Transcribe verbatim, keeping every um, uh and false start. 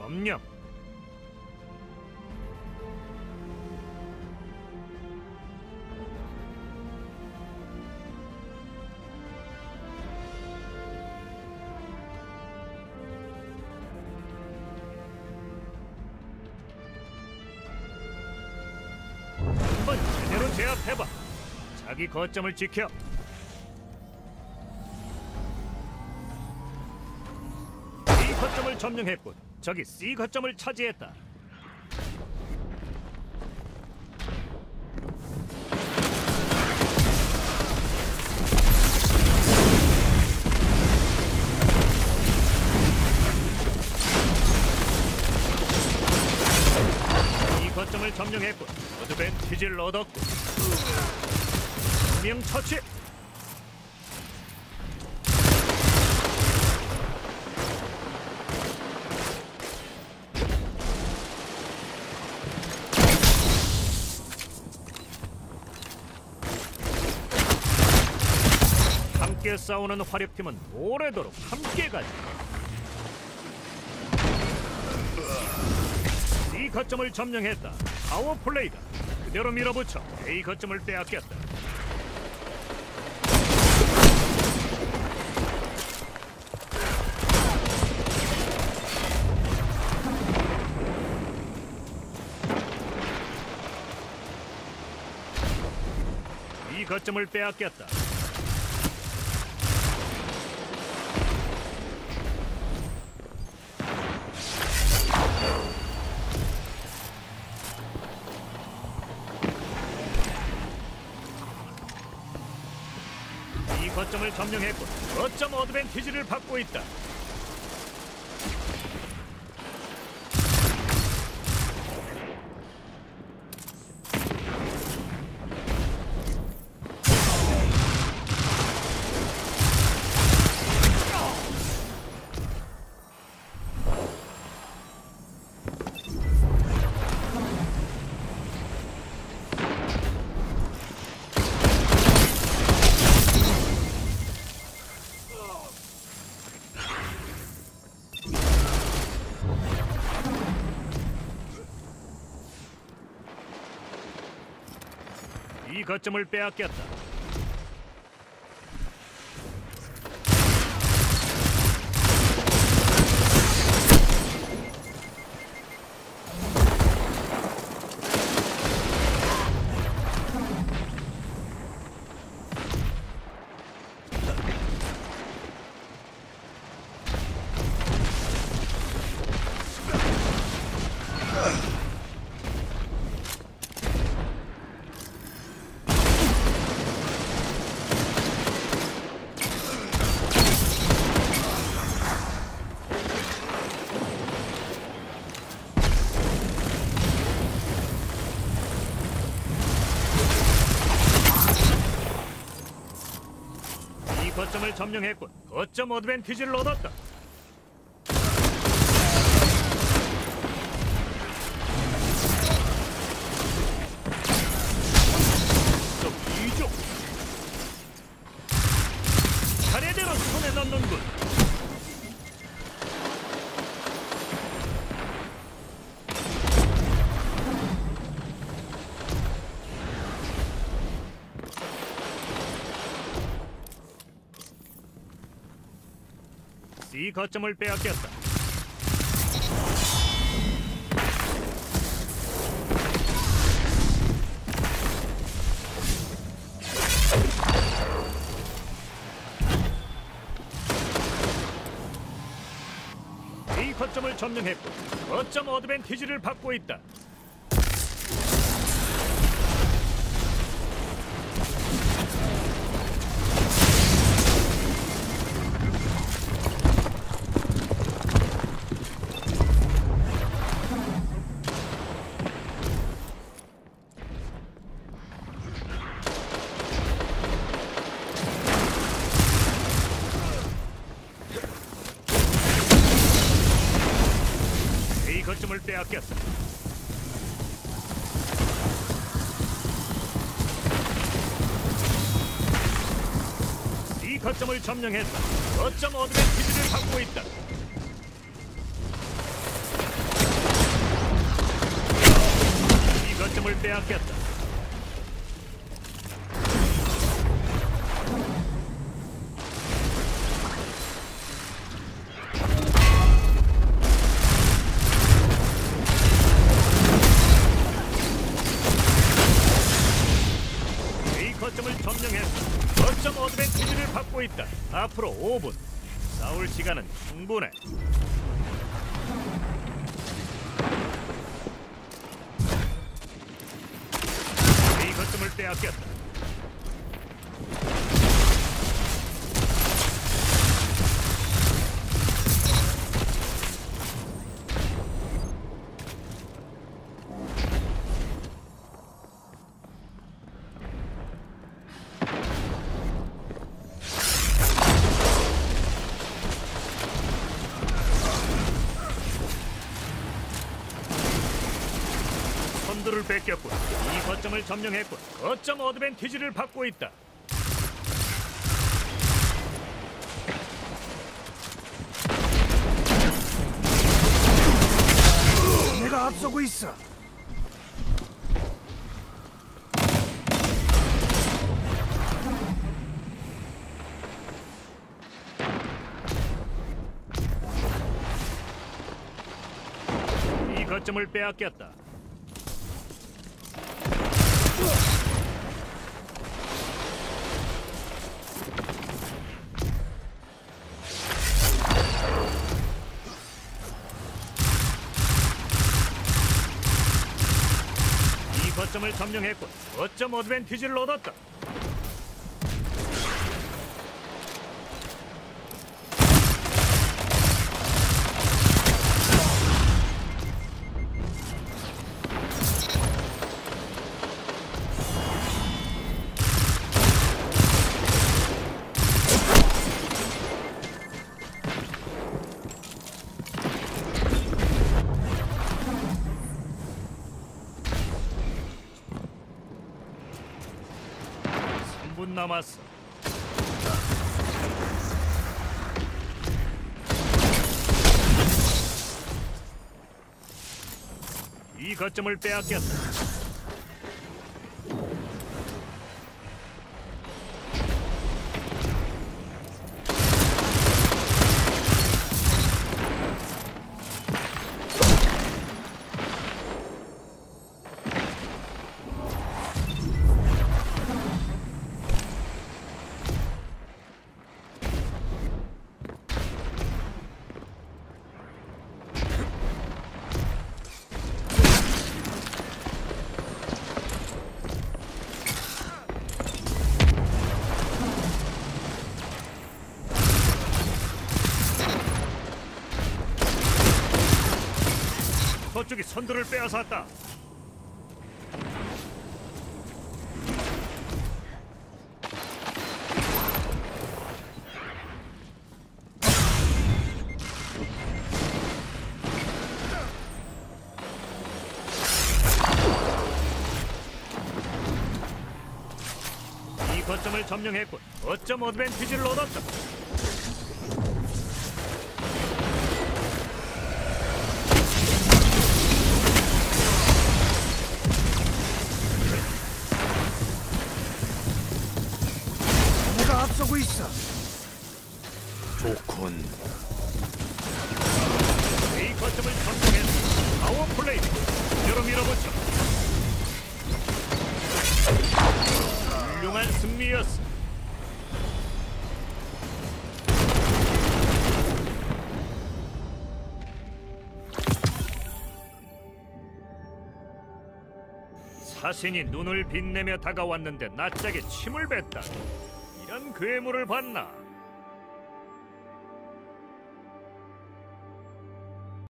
점령. 한번 제대로 제압해봐. 자기 거점을 지켜. B 거점을 점령했군. 저기 C 거점을 차지했다. 이 거점을 점령했군. 어드밴티지를 얻었군. 명 처치. 함께 싸우는 화력팀은 오래도록 함께 가자. 이 거점을 점령했다. 파워 플레이다. 그대로 밀어붙여 A 거점을 빼앗겼다. 이 거점을 빼앗겼다. 이 거점을 점령했고 거점 어드밴티지를 받고 있다. 이 거점을 빼앗겼다. 거점을 점령했군. 거점 어드밴티지를 얻었다. 또 이쪽 차례대로 손에 넣는군. C 거점을 빼앗겼다. A 거점을 점령했고 거점 어드밴티지를 받고 있다. 거점을 빼앗겼다. 이 거점을 점령했다. 거점 어드밴티지를 갖고 있다. 거점을 빼앗겼다. A 거점을 점령했다. 거점 어드밴티지를 받고 있다. 앞으로 오 분. 싸울 시간은 충분해. A 거점을 빼앗겼다. 선두를 뺏겼군. 이 거점을 점령했군. 거점 어드밴티지를 받고 있다. 내가 앞서고 있어. 이 거점을 빼앗겼다. 이 거점을 점령했군. 거점 어드밴티지를 얻었다. 삼 분 남았어. 이 거점을 빼앗겼다. 저쪽이 선두를 빼앗았다. 이 거점을 점령했군. 거점 어드밴티지를 얻었다. 앞서고 있어. 좋군. 이 거점을 점령했다. 파워 플레이. 그대로 밀어붙여. 훌륭한 승리였어. 사신이 눈을 빛내며 다가왔는데 낯짝에 침을 뱉다. 이런 괴물을 봤나?